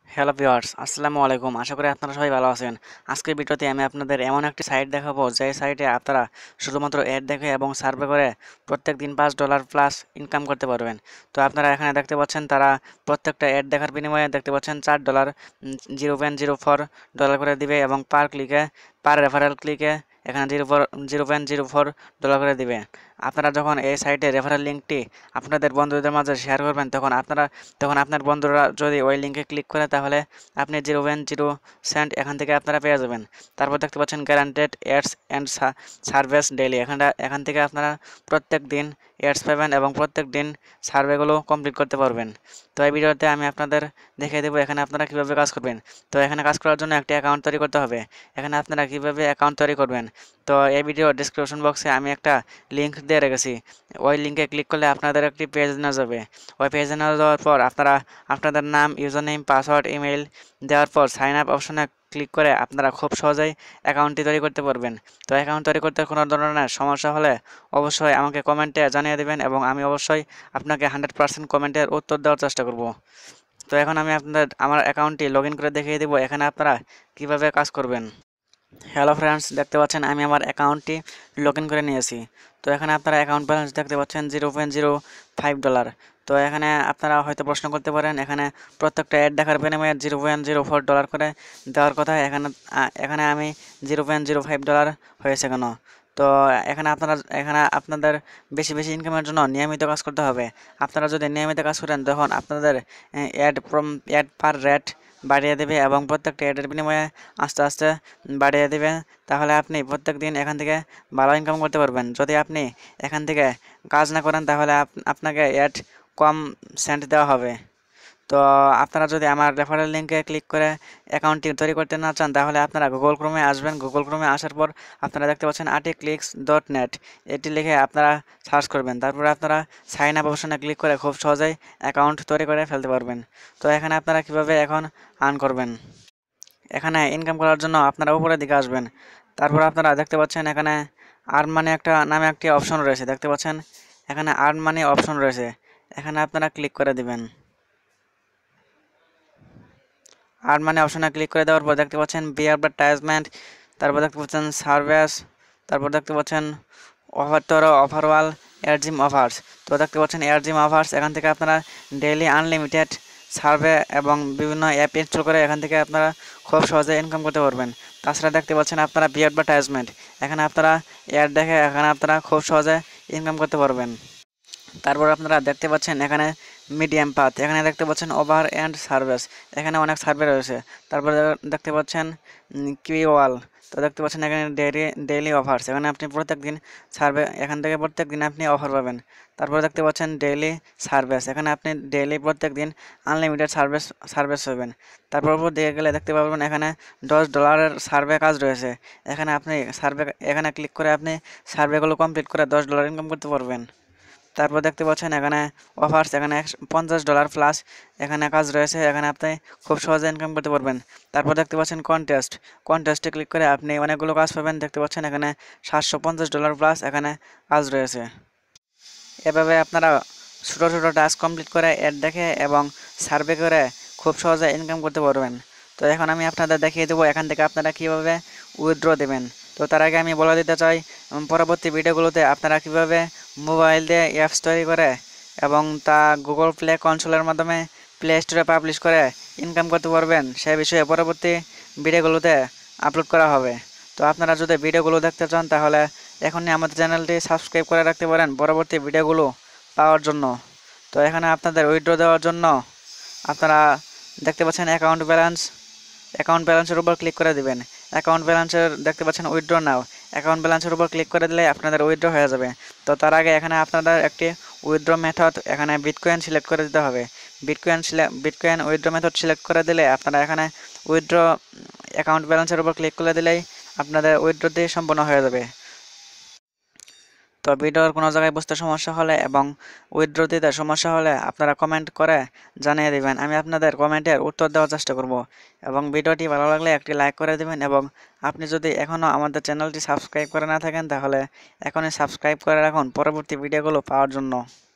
Hello viewers, আসসালামু আলাইকুম। আশা করি আপনারা সবাই ভালো আছেন। আজকের ভিডিওতে আমি আপনাদের এমন একটি সাইট দেখাবো যে সাইটে আপনারা শুধুমাত্র অ্যাড দেখে এবং সার্ভে করে প্রত্যেক দিন $5 প্লাস ইনকাম করতে পারবেন। তো আপনারা এখানে দেখতে পাচ্ছেন তারা প্রত্যেকটা অ্যাড দেখার বিনিময়ে দেখতে পাচ্ছেন $4 $0.04 করে দিবে এবং পার রেফারেল ক্লিকে এখানে $0.04 করে দিবে। আপনারা যখন এই সাইটে রেফারেল লিঙ্কটি আপনাদের বন্ধুদের মাঝে শেয়ার করবেন তখন আপনার বন্ধুরা যদি ওই লিঙ্কে ক্লিক করে তাহলে আপনি 0.0 সেন্ট এখান থেকে আপনারা পেয়ে যাবেন। তারপর দেখতে পাচ্ছেন guaranteed ads and surveys daily, এখান থেকে আপনারা প্রত্যেক দিন অ্যাডস পাবেন এবং প্রত্যেক দিন সার্ভেগুলো কমপ্লিট করতে পারবেন। তো এই ভিডিওতে আমি আপনাদের দেখিয়ে দেবো এখানে আপনারা কীভাবে কাজ করবেন। তো এখানে কাজ করার জন্য একটি অ্যাকাউন্ট তৈরি করতে হবে। এখানে আপনারা কীভাবে অ্যাকাউন্ট তৈরি করবেন, তো এই ভিডিও ডিসক্রিপশন বক্সে আমি একটা লিঙ্ক দিয়ে রেখেছি। ওই লিঙ্কে ক্লিক করলে আপনাদের একটি পেজ নিয়ে যাবে। ওই পেজে নিয়ে যাওয়ার পর আপনারা আপনাদের নাম, ইউজার নেম, পাসওয়ার্ড, ইমেল দেওয়ার পর সাইন আপ অপশনে ক্লিক করে আপনারা খুব সহজেই অ্যাকাউন্টটি তৈরি করতে পারবেন। তো অ্যাকাউন্ট তৈরি করতে কোনো ধরনের সমস্যা হলে অবশ্যই আমাকে কমেন্টে জানিয়ে দেবেন এবং আমি অবশ্যই আপনাকে 100% কমেন্টের উত্তর দেওয়ার চেষ্টা করব। তো এখন আমি আমার অ্যাকাউন্টটি লগ ইন করে দেখিয়ে দেবো এখানে আপনারা কীভাবে কাজ করবেন। হ্যালো ফ্রেন্ডস, দেখতে পাচ্ছেন আমি আমার অ্যাকাউন্টটি লগ ইন করে নিয়েছি। তো এখানে আপনারা অ্যাকাউন্ট ব্যালেন্স দেখতে পাচ্ছেন $0.05। তো এখানে আপনারা হয়তো প্রশ্ন করতে পারেন এখানে প্রত্যেকটা অ্যাড দেখার বিনিময়ে $0.04 করে দেওয়ার কথা, এখানে আমি $0.05 হয়েছে কেন? তো এখানে আপনাদের বেশি বেশি ইনকামের জন্য নিয়মিত কাজ করতে হবে। আপনারা যদি নিয়মিত কাজ করেন তখন আপনাদের অ্যাড পার রেট বাড়িয়ে দেবে এবং প্রত্যেকটা অ্যাডের বিনিময়ে আস্তে আস্তে বাড়িয়ে দেবে। তাহলে আপনি প্রত্যেক দিন এখান থেকে ভালো ইনকাম করতে পারবেন। যদি আপনি এখান থেকে কাজ না করেন তাহলে আপনাকে অ্যাড কম সেন্ট দেওয়া হবে। তো আপনারা যদি আমার রেফারেল লিঙ্কে ক্লিক করে অ্যাকাউন্টটি তৈরি করতে না চান তাহলে আপনারা গুগল ক্রোমে আসবেন। গুগল ক্রোমে আসার পর আপনারা দেখতে পাচ্ছেন aticlix.net, এটি লিখে আপনারা সার্চ করবেন। তারপরে আপনারা সাইন আপ অপশনে ক্লিক করে খুব সহজেই অ্যাকাউন্ট তৈরি করে ফেলতে পারবেন। তো এখানে আপনারা কীভাবে এখন আর্ন করবেন, এখানে ইনকাম করার জন্য আপনারা উপরের দিকে আসবেন। তারপর আপনারা দেখতে পাচ্ছেন এখানে আর্ন মানি নামে একটি অপশন রয়েছে, দেখতে পাচ্ছেন এখানে আর্ন মানি অপশন রয়েছে, এখানে আপনারা ক্লিক করে দিবেন। আর্ন মানি অপশনে ক্লিক করে দেওয়ার পর দেখতে পাচ্ছেন বি অ্যাডভার্টাইজমেন্ট, তারপর দেখতে পাচ্ছেন সার্ভিস, তারপর দেখতে পাচ্ছেন অফারওয়াল এয়ারজিম অফার্স। তো দেখতে পাচ্ছেন এয়ারজিম অফার্স, এখান থেকে আপনারা ডেইলি আনলিমিটেড সার্ভে এবং বিভিন্ন অ্যাপ ইনস্টল করে এখান থেকে আপনারা খুব সহজে ইনকাম করতে পারবেন। তাছাড়া দেখতে পাচ্ছেন আপনারা বি অ্যাডভার্টাইজমেন্ট, এখানে আপনারা অ্যাড দেখে এখানে আপনারা খুব সহজে ইনকাম করতে পারবেন। তারপর আপনারা দেখতে পাচ্ছেন এখানে মিডিয়াম পাথ, এখানে দেখতে পাচ্ছেন ওভার অ্যান্ড সার্ভিস, এখানে অনেক সার্ভে রয়েছে। তারপর দেখতে পাচ্ছেন কিউওয়াল, তো দেখতে পাচ্ছেন এখানে ডেইলি অফার্স, এখানে আপনি প্রত্যেক দিন সার্ভে, এখান থেকে প্রত্যেক দিন আপনি অফার পাবেন। তারপর দেখতে পাচ্ছেন ডেইলি সার্ভিস, এখানে আপনি ডেইলি প্রত্যেক দিন আনলিমিটেড সার্ভিস পাবেন। তারপর উপর দিকে গেলে দেখতে পাবেন এখানে $10 সার্ভে কাজ রয়েছে, এখানে ক্লিক করে আপনি সার্ভেগুলো কমপ্লিট করে $10 ইনকাম করতে পারবেন। তারপর দেখতে পাচ্ছেন এখানে অফার্স, এখানে $50 প্লাস এখানে কাজ রয়েছে, এখানে আপনি খুব সহজে ইনকাম করতে পারবেন। তারপর দেখতে পাচ্ছেন কন্টেস্টে ক্লিক করে আপনি অনেকগুলো কাজ পাবেন, দেখতে পাচ্ছেন এখানে $750 প্লাস এখানে কাজ রয়েছে। এভাবে আপনারা ছোটো ছোটো টাস্ক কমপ্লিট করে অ্যাড দেখে এবং সার্ভে করে খুব সহজে ইনকাম করতে পারবেন। তো এখন আমি আপনাদের দেখিয়ে দেবো এখান থেকে আপনারা কীভাবে উইথড্র দেবেন। তো তার আগে আমি বলে দিতে চাই পরবর্তী ভিডিওগুলোতে আপনারা কীভাবে মোবাইল দিয়ে অ্যাপস তৈরি করে এবং তা গুগল প্লে কনসোলের মাধ্যমে প্লে স্টোরে পাবলিশ করে ইনকাম করতে পারবেন সে বিষয়ে পরবর্তী ভিডিওগুলোতে আপলোড করা হবে। তো আপনারা যদি ভিডিওগুলো দেখতে চান তাহলে এখনই আমাদের চ্যানেলটি সাবস্ক্রাইব করে রাখতে পারেন পরবর্তী ভিডিওগুলো পাওয়ার জন্য। তো এখানে আপনাদের উইথড্র দেওয়ার জন্য আপনারা দেখতে পাচ্ছেন অ্যাকাউন্ট ব্যালেন্সের উপর ক্লিক করে দিবেন। অ্যাকাউন্ট ব্যালেন্সের দেখতে পাচ্ছেন উইথড্র নাও, অ্যাকাউন্ট ব্যালেন্সের উপর ক্লিক করে দিলে আপনাদের উইথড্র হয়ে যাবে। তো তার আগে এখানে আপনাদের একটি উইথড্র মেথড, এখানে বিটকয়েন সিলেক্ট করে দিতে হবে। বিটকয়েন উইথড্র মেথড সিলেক্ট করে দিলে আপনারা এখানে উইথড্র অ্যাকাউন্ট ব্যালেন্সের উপর ক্লিক করে দিলেই আপনাদের উইথড্রটি সম্পূর্ণ হয়ে যাবে। তো ভিডিওর কোনো জায়গায় বুঝতে সমস্যা হলে এবং উইথড্র দিতে সমস্যা হলে আপনারা কমেন্ট করে জানিয়ে দেবেন, আমি আপনাদের কমেন্টের উত্তর দেওয়ার চেষ্টা করব। এবং ভিডিওটি ভালো লাগলে একটি লাইক করে দেবেন এবং আপনি যদি এখনও আমাদের চ্যানেলটি সাবস্ক্রাইব করে না থাকেন তাহলে এখনই সাবস্ক্রাইব করে রাখুন পরবর্তী ভিডিওগুলো পাওয়ার জন্য।